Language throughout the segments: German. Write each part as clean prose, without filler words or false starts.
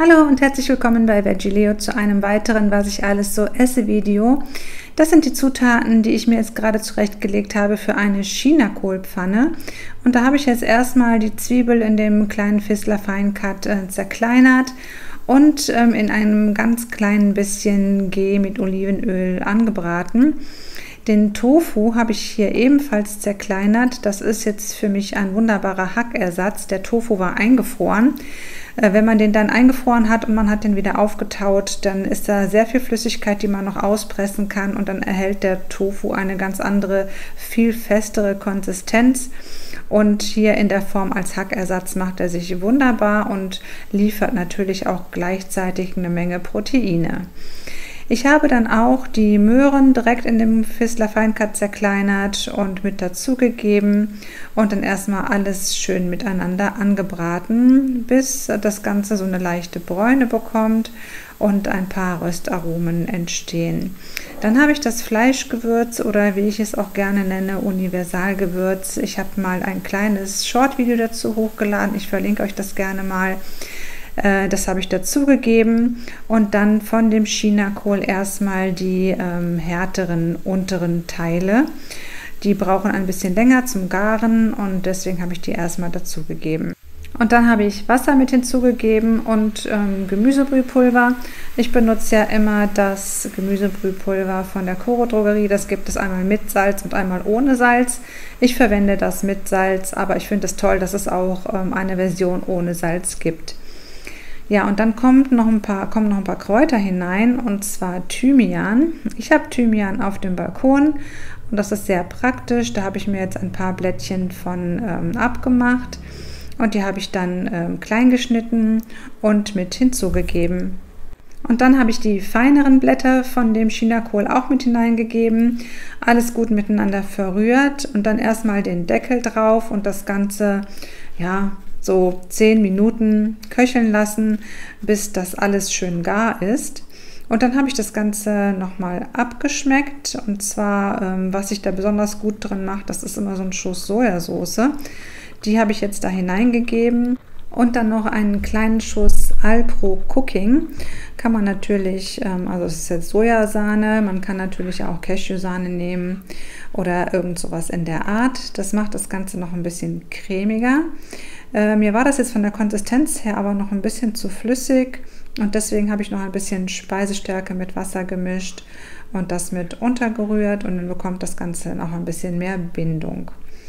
Hallo und herzlich willkommen bei VeggieLeo zu einem weiteren Was ich alles so esse Video. Das sind die Zutaten, die ich mir jetzt gerade zurechtgelegt habe für eine Chinakohlpfanne. Und da habe ich jetzt erstmal die Zwiebel in dem kleinen Fissler Feincut zerkleinert und in einem ganz kleinen bisschen Ghee mit Olivenöl angebraten. Den Tofu habe ich hier ebenfalls zerkleinert. Das ist jetzt für mich ein wunderbarer Hackersatz. Der Tofu war eingefroren. Wenn man den dann eingefroren hat und man hat den wieder aufgetaut, dann ist da sehr viel Flüssigkeit, die man noch auspressen kann, und dann erhält der Tofu eine ganz andere, viel festere Konsistenz. Und hier in der Form als Hackersatz macht er sich wunderbar und liefert natürlich auch gleichzeitig eine Menge Proteine. Ich habe dann auch die Möhren direkt in dem Fissler Feincut zerkleinert und mit dazugegeben und dann erstmal alles schön miteinander angebraten, bis das Ganze so eine leichte Bräune bekommt und ein paar Röstaromen entstehen. Dann habe ich das Fleischgewürz, oder wie ich es auch gerne nenne, Universalgewürz. Ich habe mal ein kleines Short-Video dazu hochgeladen, ich verlinke euch das gerne mal. Das habe ich dazugegeben und dann von dem Chinakohl erstmal die härteren unteren Teile. Die brauchen ein bisschen länger zum Garen und deswegen habe ich die erstmal dazugegeben. Und dann habe ich Wasser mit hinzugegeben und Gemüsebrühpulver. Ich benutze ja immer das Gemüsebrühpulver von der Coro Drogerie. Das gibt es einmal mit Salz und einmal ohne Salz. Ich verwende das mit Salz, aber ich finde es toll, dass es auch eine Version ohne Salz gibt. Ja, und dann kommen noch ein paar Kräuter hinein, und zwar Thymian. Ich habe Thymian auf dem Balkon und das ist sehr praktisch. Da habe ich mir jetzt ein paar Blättchen von abgemacht und die habe ich dann klein geschnitten und mit hinzugegeben. Und dann habe ich die feineren Blätter von dem Chinakohl auch mit hineingegeben, alles gut miteinander verrührt und dann erstmal den Deckel drauf und das Ganze, ja, so 10 Minuten köcheln lassen, bis das alles schön gar ist. Und dann habe ich das Ganze nochmal abgeschmeckt, und zwar, was ich da besonders gut drin mache, das ist immer so ein Schuss Sojasauce. Die habe ich jetzt da hineingegeben. Und dann noch einen kleinen Schuss Alpro Cooking. Kann man natürlich, also es ist jetzt Sojasahne, man kann natürlich auch Cashewsahne nehmen oder irgend sowas in der Art. Das macht das Ganze noch ein bisschen cremiger. Mir war das jetzt von der Konsistenz her aber noch ein bisschen zu flüssig, und deswegen habe ich noch ein bisschen Speisestärke mit Wasser gemischt und das mit untergerührt, und dann bekommt das Ganze noch ein bisschen mehr Bindung.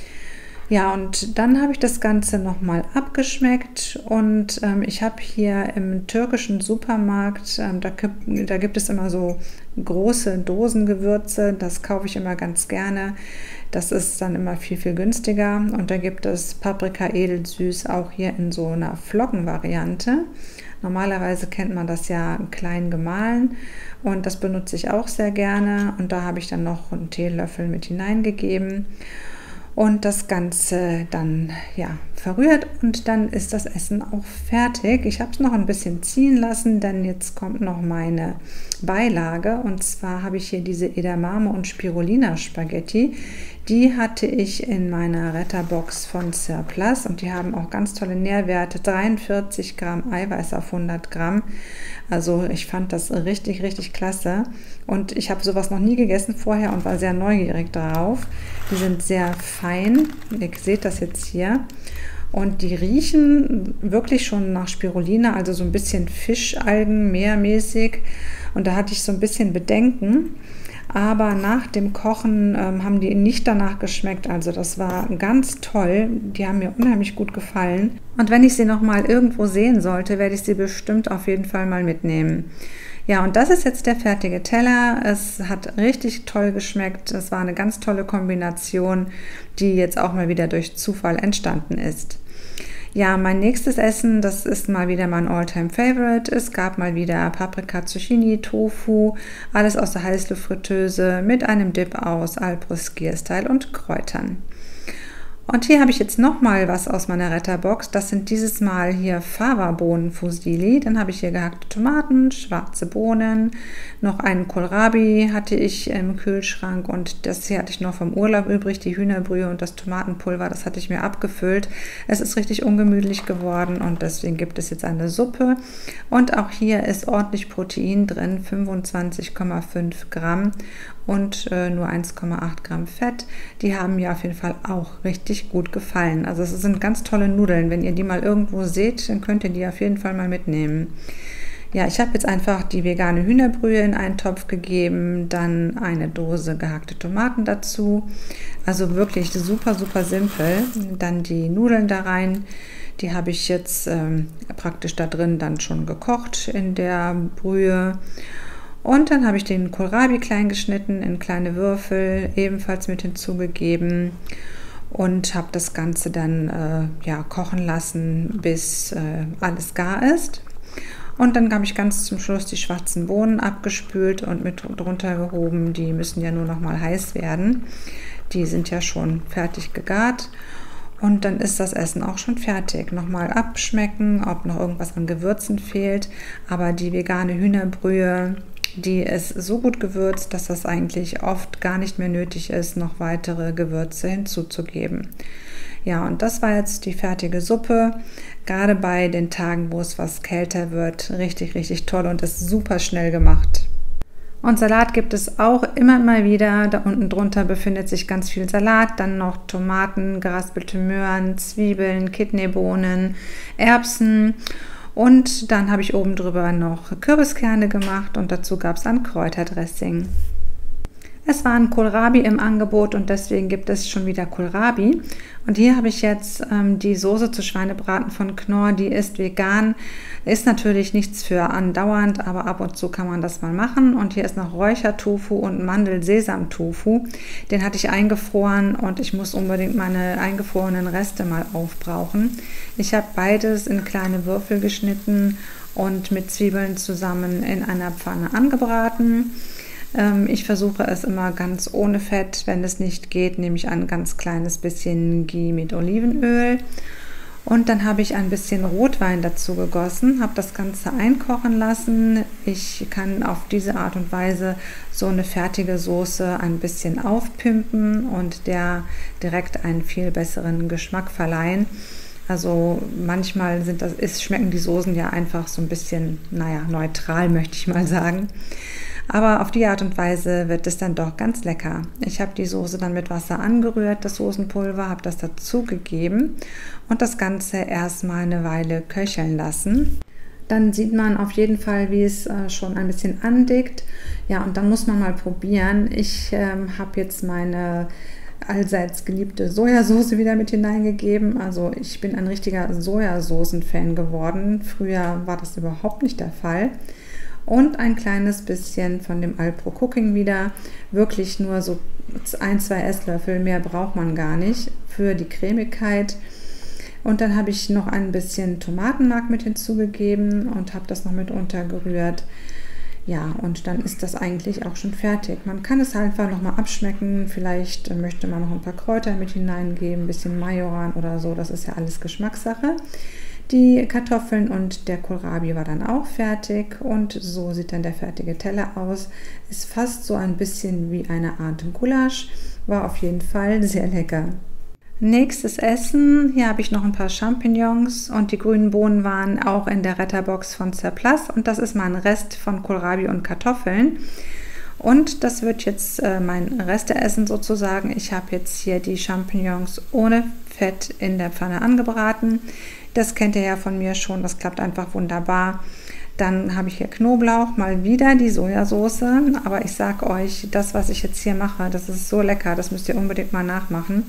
Ja, und dann habe ich das Ganze nochmal abgeschmeckt, und ich habe hier im türkischen Supermarkt, da gibt es immer so große Dosengewürze, das kaufe ich immer ganz gerne. Das ist dann immer viel, viel günstiger, und da gibt es Paprika edelsüß auch hier in so einer Flockenvariante. Normalerweise kennt man das ja klein gemahlen, und das benutze ich auch sehr gerne, und da habe ich dann noch einen Teelöffel mit hineingegeben. Und das Ganze dann verrührt, und dann ist das Essen auch fertig. Ich habe es noch ein bisschen ziehen lassen, denn jetzt kommt noch meine Beilage, und zwar habe ich hier diese Edamame und Spirulina Spaghetti. Die hatte ich in meiner Retterbox von Surplus, und die haben auch ganz tolle Nährwerte, 43 Gramm Eiweiß auf 100 Gramm. Also ich fand das richtig, richtig klasse, und ich habe sowas noch nie gegessen vorher und war sehr neugierig darauf. Die sind sehr fein, ihr seht das jetzt hier, und die riechen wirklich schon nach Spirulina, also so ein bisschen Fischalgen, meermäßig, und da hatte ich so ein bisschen Bedenken. Aber nach dem Kochen haben die nicht danach geschmeckt, also das war ganz toll, die haben mir unheimlich gut gefallen. Und wenn ich sie noch mal irgendwo sehen sollte, werde ich sie bestimmt auf jeden Fall mal mitnehmen. Ja, und das ist jetzt der fertige Teller. Es hat richtig toll geschmeckt, es war eine ganz tolle Kombination, die jetzt auch mal wieder durch Zufall entstanden ist. Ja, mein nächstes Essen, das ist mal wieder mein All-Time-Favorite. Es gab mal wieder Paprika, Zucchini, Tofu, alles aus der Heißluftfritteuse mit einem Dip aus Alpro Skier-Style und Kräutern. Und hier habe ich jetzt noch mal was aus meiner Retterbox. Das sind dieses Mal hier Fava-Bohnen-Fusilli. Dann habe ich hier gehackte Tomaten, schwarze Bohnen, noch einen Kohlrabi hatte ich im Kühlschrank und das hier hatte ich noch vom Urlaub übrig, die Hühnerbrühe und das Tomatenpulver, das hatte ich mir abgefüllt. Es ist richtig ungemütlich geworden und deswegen gibt es jetzt eine Suppe. Und auch hier ist ordentlich Protein drin, 25,5 Gramm und nur 1,8 Gramm Fett. Die haben mir auf jeden Fall auch richtig gut gefallen. Also es sind ganz tolle Nudeln. Wenn ihr die mal irgendwo seht, dann könnt ihr die auf jeden Fall mal mitnehmen. Ja, ich habe jetzt einfach die vegane Hühnerbrühe in einen Topf gegeben, dann eine Dose gehackte Tomaten dazu. Also wirklich super, super simpel. Dann die Nudeln da rein. Die habe ich jetzt praktisch da drin dann schon gekocht in der Brühe. Und dann habe ich den Kohlrabi klein geschnitten in kleine Würfel, ebenfalls mit hinzugegeben und habe das Ganze dann kochen lassen, bis alles gar ist. Und dann habe ich ganz zum Schluss die schwarzen Bohnen abgespült und mit drunter gehoben. Die müssen ja nur noch mal heiß werden. Die sind ja schon fertig gegart. Und dann ist das Essen auch schon fertig. Nochmal abschmecken, ob noch irgendwas an Gewürzen fehlt. Aber die vegane Hühnerbrühe, die ist so gut gewürzt, dass das eigentlich oft gar nicht mehr nötig ist, noch weitere Gewürze hinzuzugeben. Ja, und das war jetzt die fertige Suppe. Gerade bei den Tagen, wo es was kälter wird, richtig, richtig toll und ist super schnell gemacht. Und Salat gibt es auch immer mal wieder. Da unten drunter befindet sich ganz viel Salat, dann noch Tomaten, geraspelte Möhren, Zwiebeln, Kidneybohnen, Erbsen. Und dann habe ich oben drüber noch Kürbiskerne gemacht und dazu gab es ein Kräuterdressing. Es war ein Kohlrabi im Angebot und deswegen gibt es schon wieder Kohlrabi. Und hier habe ich jetzt die Soße zu Schweinebraten von Knorr, die ist vegan. Ist natürlich nichts für andauernd, aber ab und zu kann man das mal machen. Und hier ist noch Räuchertofu und Mandel-Sesam-Tofu. Den hatte ich eingefroren und ich muss unbedingt meine eingefrorenen Reste mal aufbrauchen. Ich habe beides in kleine Würfel geschnitten und mit Zwiebeln zusammen in einer Pfanne angebraten. Ich versuche es immer ganz ohne Fett. Wenn es nicht geht, nehme ich ein ganz kleines bisschen Ghee mit Olivenöl. Und dann habe ich ein bisschen Rotwein dazu gegossen, habe das Ganze einkochen lassen. Ich kann auf diese Art und Weise so eine fertige Soße ein bisschen aufpimpen und der direkt einen viel besseren Geschmack verleihen. Also manchmal schmecken die Soßen ja einfach so ein bisschen, neutral, möchte ich mal sagen. Aber auf die Art und Weise wird es dann doch ganz lecker. Ich habe die Soße dann mit Wasser angerührt, das Soßenpulver, habe das dazu gegeben und das Ganze erstmal eine Weile köcheln lassen. Dann sieht man auf jeden Fall, wie es schon ein bisschen andickt. Ja, und dann muss man mal probieren. Ich habe jetzt meine allseits geliebte Sojasauce wieder mit hineingegeben. Also ich bin ein richtiger Sojasoßen-Fan geworden. Früher war das überhaupt nicht der Fall. Und ein kleines bisschen von dem Alpro Cooking wieder. Wirklich nur so 1-2 Esslöffel, mehr braucht man gar nicht für die Cremigkeit. Und dann habe ich noch ein bisschen Tomatenmark mit hinzugegeben und habe das noch mit untergerührt. Ja, und dann ist das eigentlich auch schon fertig. Man kann es einfach nochmal abschmecken. Vielleicht möchte man noch ein paar Kräuter mit hineingeben, ein bisschen Majoran oder so. Das ist ja alles Geschmackssache. Die Kartoffeln und der Kohlrabi war dann auch fertig und so sieht dann der fertige Teller aus. Ist fast so ein bisschen wie eine Art Gulasch, war auf jeden Fall sehr lecker. Nächstes Essen, hier habe ich noch ein paar Champignons und die grünen Bohnen waren auch in der Retterbox von Zerplass und das ist mein Rest von Kohlrabi und Kartoffeln. Und das wird jetzt mein Resteessen sozusagen. Ich habe jetzt hier die Champignons ohne Fett in der Pfanne angebraten. Das kennt ihr ja von mir schon, das klappt einfach wunderbar. Dann habe ich hier Knoblauch, mal wieder die Sojasauce. Aber ich sage euch, das, was ich jetzt hier mache, das ist so lecker, das müsst ihr unbedingt mal nachmachen.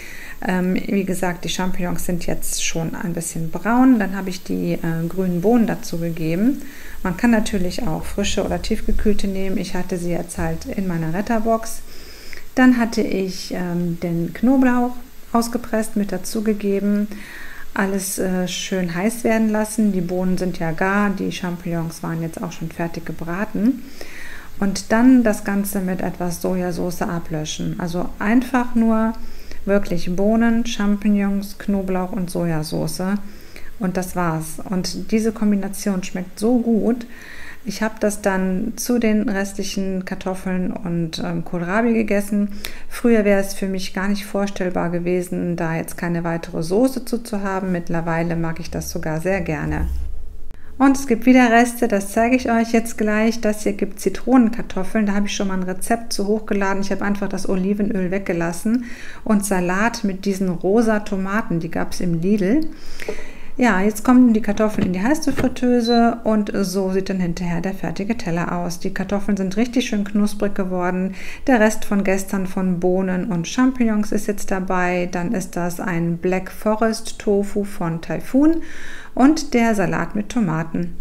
Wie gesagt, die Champignons sind jetzt schon ein bisschen braun. Dann habe ich die grünen Bohnen dazu gegeben. Man kann natürlich auch frische oder tiefgekühlte nehmen. Ich hatte sie jetzt halt in meiner Retterbox. Dann hatte ich den Knoblauch ausgepresst mit dazu gegeben. Alles schön heiß werden lassen. Die Bohnen sind ja gar, die Champignons waren jetzt auch schon fertig gebraten. Und dann das Ganze mit etwas Sojasauce ablöschen. Also einfach nur Wirklich Bohnen, Champignons, Knoblauch und Sojasauce. Und das war's. Und diese Kombination schmeckt so gut. Ich habe das dann zu den restlichen Kartoffeln und Kohlrabi gegessen. Früher wäre es für mich gar nicht vorstellbar gewesen, da jetzt keine weitere Soße zu haben. Mittlerweile mag ich das sogar sehr gerne. Und es gibt wieder Reste, das zeige ich euch jetzt gleich. Das hier gibt Zitronenkartoffeln, da habe ich schon mal ein Rezept zu hochgeladen. Ich habe einfach das Olivenöl weggelassen. Und Salat mit diesen rosa Tomaten, die gab es im Lidl. Ja, jetzt kommen die Kartoffeln in die Heißluftfritteuse und so sieht dann hinterher der fertige Teller aus. Die Kartoffeln sind richtig schön knusprig geworden. Der Rest von gestern von Bohnen und Champignons ist jetzt dabei. Dann ist das ein Black Forest Tofu von Typhoon und der Salat mit Tomaten.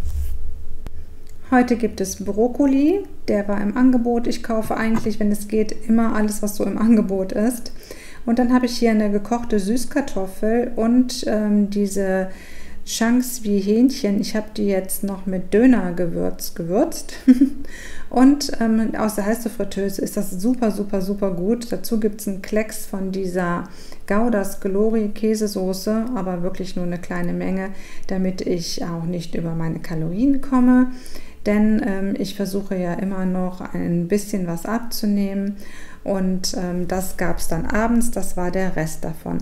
Heute gibt es Brokkoli, der war im Angebot. Ich kaufe eigentlich, wenn es geht, immer alles, was so im Angebot ist. Und dann habe ich hier eine gekochte Süßkartoffel und diese Chunks wie Hähnchen. Ich habe die jetzt noch mit Dönergewürz gewürzt. Und aus der Heißluftfritteuse ist das super, super, super gut. Dazu gibt es einen Klecks von dieser Goudas Glory Käsesoße, aber wirklich nur eine kleine Menge, damit ich auch nicht über meine Kalorien komme. Denn ich versuche ja immer noch ein bisschen was abzunehmen. Und das gab es dann abends, das war der Rest davon.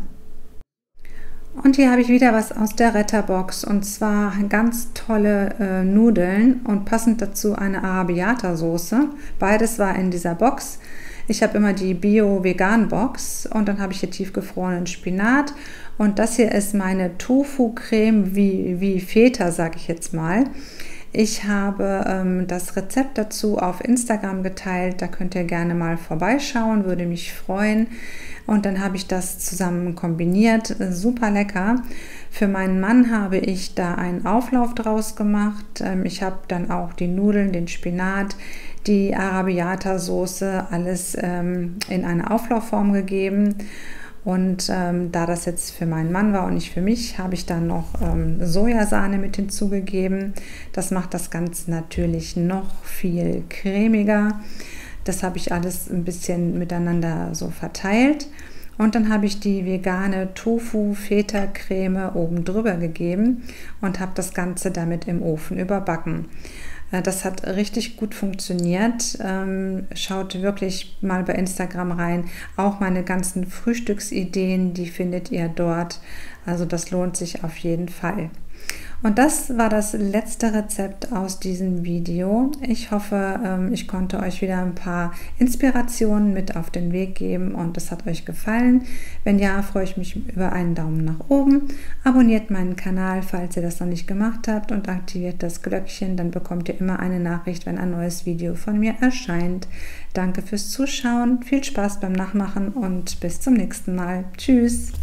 Und hier habe ich wieder was aus der Retterbox und zwar ganz tolle Nudeln und passend dazu eine Arrabbiata-Soße. Beides war in dieser Box. Ich habe immer die Bio-Vegan-Box und dann habe ich hier tiefgefrorenen Spinat und das hier ist meine Tofu-Creme wie Feta, sage ich jetzt mal. Ich habe das Rezept dazu auf Instagram geteilt, da könnt ihr gerne mal vorbeischauen, würde mich freuen. Und dann habe ich das zusammen kombiniert, super lecker. Für meinen Mann habe ich da einen Auflauf draus gemacht. Ich habe dann auch die Nudeln, den Spinat, die Arrabbiata-Soße, alles in eine Auflaufform gegeben. Und da das jetzt für meinen Mann war und nicht für mich, habe ich dann noch Sojasahne mit hinzugegeben. Das macht das Ganze natürlich noch viel cremiger. Das habe ich alles ein bisschen miteinander so verteilt. Und dann habe ich die vegane Tofu-Feta-Creme oben drüber gegeben und habe das Ganze damit im Ofen überbacken. Das hat richtig gut funktioniert. Schaut wirklich mal bei Instagram rein. Auch meine ganzen Frühstücksideen, die findet ihr dort. Also das lohnt sich auf jeden Fall. Und das war das letzte Rezept aus diesem Video. Ich hoffe, ich konnte euch wieder ein paar Inspirationen mit auf den Weg geben und es hat euch gefallen. Wenn ja, freue ich mich über einen Daumen nach oben. Abonniert meinen Kanal, falls ihr das noch nicht gemacht habt und aktiviert das Glöckchen, dann bekommt ihr immer eine Nachricht, wenn ein neues Video von mir erscheint. Danke fürs Zuschauen, viel Spaß beim Nachmachen und bis zum nächsten Mal. Tschüss!